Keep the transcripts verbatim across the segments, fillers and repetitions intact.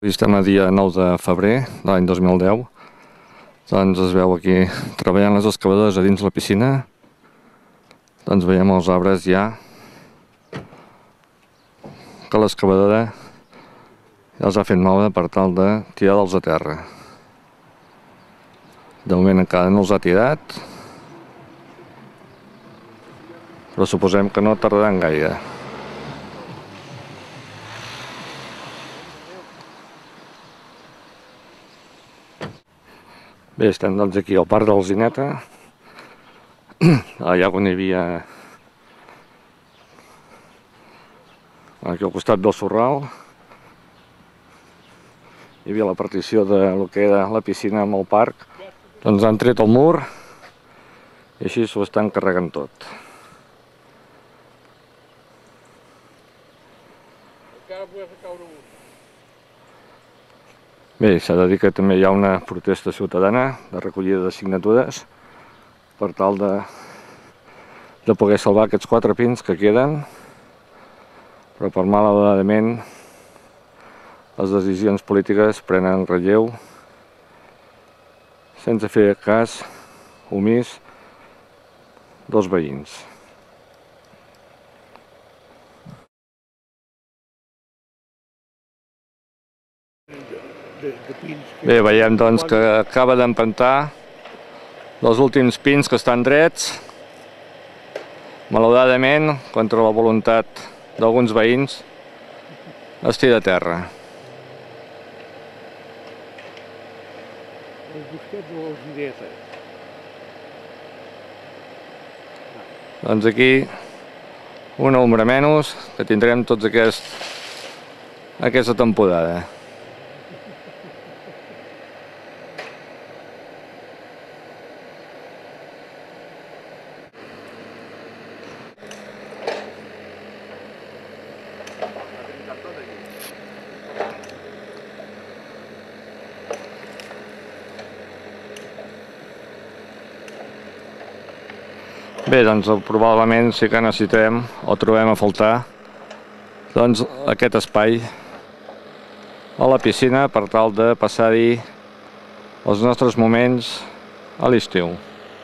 Estem a dia nou de febrer de l'any dos mil deu. Doncs es veu aquí treballant les excavadores a dins la piscina. Doncs veiem els arbres ja que l'excavadora ja els ha fet moure per tal de tirar-los a terra. De moment encara no els ha tirat, però suposem que no tardaran gaire. Bé, estem doncs aquí al parc d'Alzineta, allà on hi havia, aquí al costat del Sorral, hi havia la partició de lo que era la piscina amb el parc. Doncs han tret el mur i així s'ho estan carregant tot. Bé, s'ha de dir que també hi ha una protesta ciutadana de recollida de signatures per tal de, de poder salvar aquests quatre pins que queden, però per malauradament les decisions polítiques prenen relleu sense fer cas omís dels veïns. Bé, veiem doncs que acaba d'empentar els últims pins que estan drets. Malauradament, contra la voluntat d'alguns veïns, es tira a terra. Doncs aquí una ombra menys que tindrem tots aquest, aquesta temporada. Bé, doncs probablement sí que necessitem o trobem a faltar doncs aquest espai a la piscina per tal de passar-hi els nostres moments a l'estiu.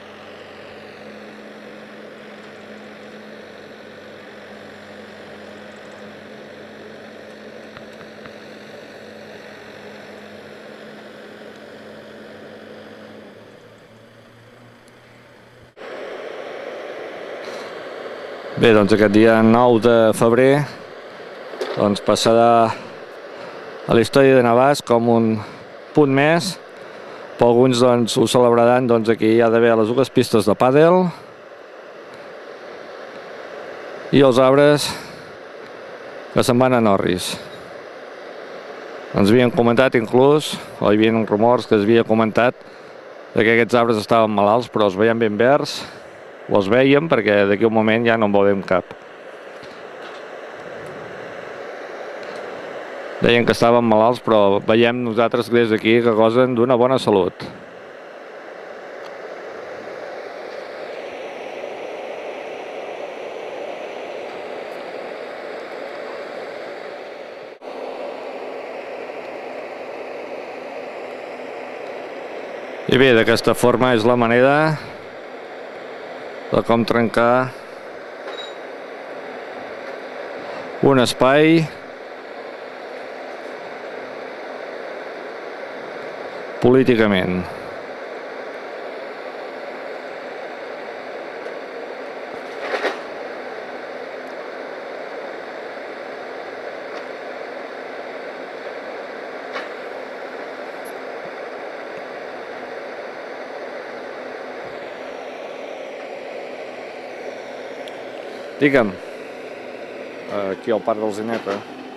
Bé, doncs aquest dia nou de febrer doncs passarà a la història de Navàs com un punt més, però alguns doncs ho celebraran. Doncs aquí hi ha d'haver les dues pistes de pàdel i els arbres que se'n van a Norris. Ens havien comentat inclús, o hi havia rumors que es havia comentat que aquests arbres estaven malalts, però els veiem ben verds. O els veiem perquè d'aquí un moment ja no en veurem cap. Deien que estaven malalts, però veiem nosaltres des d'aquí que gocen d'una bona salut. I bé, d'aquesta forma és la manera de com trencar un espai políticament. Digue'm, aquí al parc d'Alzineta.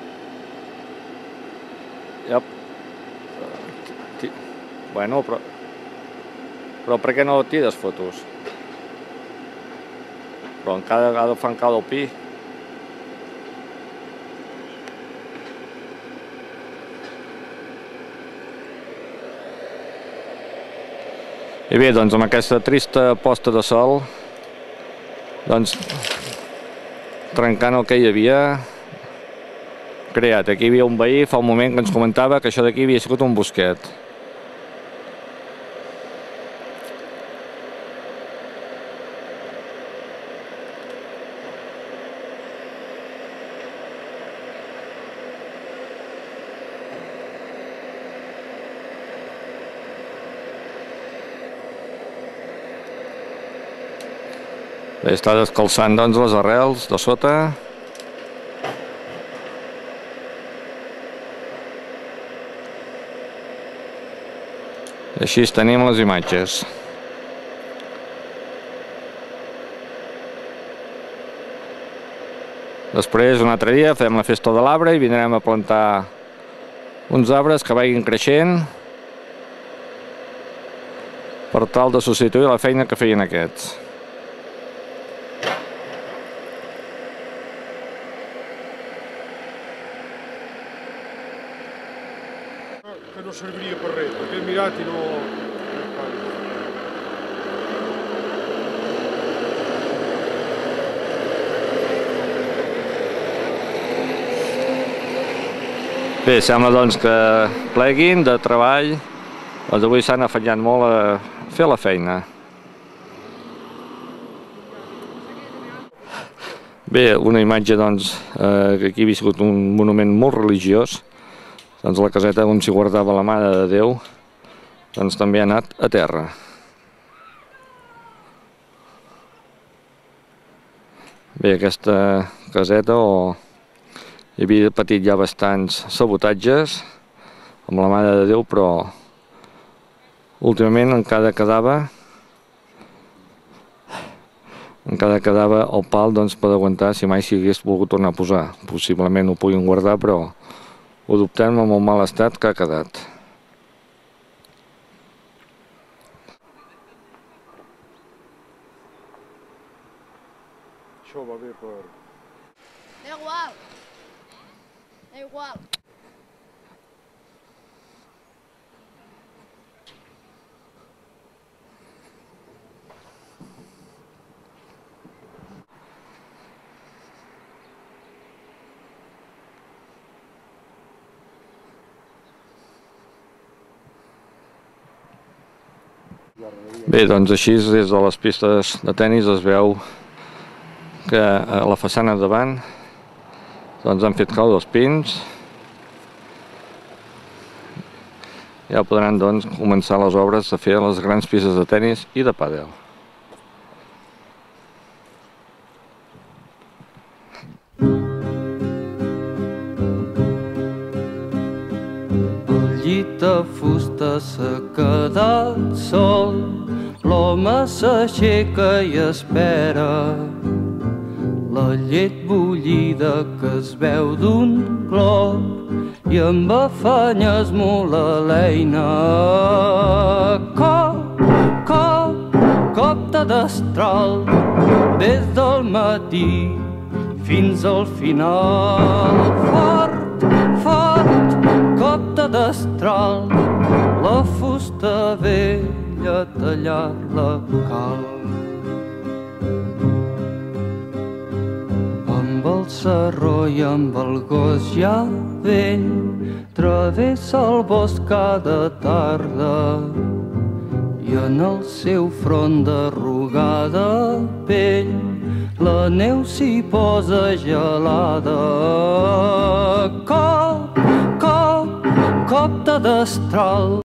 Yep. Bueno, però... Però per què no tires fotos? Però encara ha de fer encara el pi. I bé, doncs amb aquesta trista posta de sol, doncs trencant el que hi havia, creat. Aquí hi havia un veí fa un moment que ens comentava que això d'aquí havia sigut un bosquet. Bé, està descalçant doncs les arrels de sota. I així tenim les imatges. Després, un altre dia, fem la festa de l'arbre i vindrem a plantar uns arbres que vagin creixent per tal de substituir la feina que feien aquests. Que no serviria per res, perquè he mirat i no... Bé, sembla doncs que pleguin de treball, doncs avui s'han afanyat molt a fer la feina. Bé, una imatge doncs que aquí ha sigut un monument molt religiós, doncs la caseta on s'hi guardava la Mare de Déu doncs també ha anat a terra. Bé, aquesta caseta o hi havia patit ja bastants sabotatges amb la Mare de Déu, però últimament encara quedava encara quedava el pal doncs per aguantar si mai s'hi hagués volgut tornar a posar. Possiblement ho puguin guardar, però ho dubtem amb el mal estat que ha quedat. Això va bé per... Da igual. Da igual. Bé, doncs així des de les pistes de tenis es veu que a la façana davant doncs han fet cau dels pins. Ja podran doncs començar les obres de fer les grans pistes de tenis i de pàdel. El llit de fusta s'ha quedat sol, l'home s'aixeca i espera la llet bullida que es veu d'un glob i amb afany esmola l'eina. Cop, cop, cop de destral des del matí fins al final. Fort, fort, cop de destral, la fusta vella a tallar-la cal. Amb el sarró i amb el gos ja vell travessa el bosc cada tarda i en el seu front d'arrugada pell la neu s'hi posa gelada. Cop, cop, cop de destral.